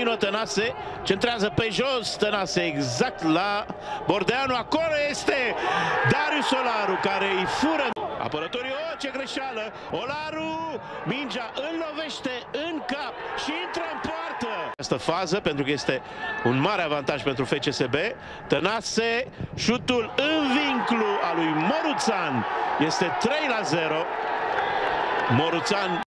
continuă Tănase, centrează pe jos Tănase exact la Bordeanu. Acolo este Darius Olaru care îi fură apărătorii. O, ce greșeală! Olaru, mingea îl lovește în cap și intră în poartă. Această fază, pentru că este un mare avantaj pentru FCSB. Tănase, șutul în vinclu al lui Moruțan. Este 3-0. Moruțan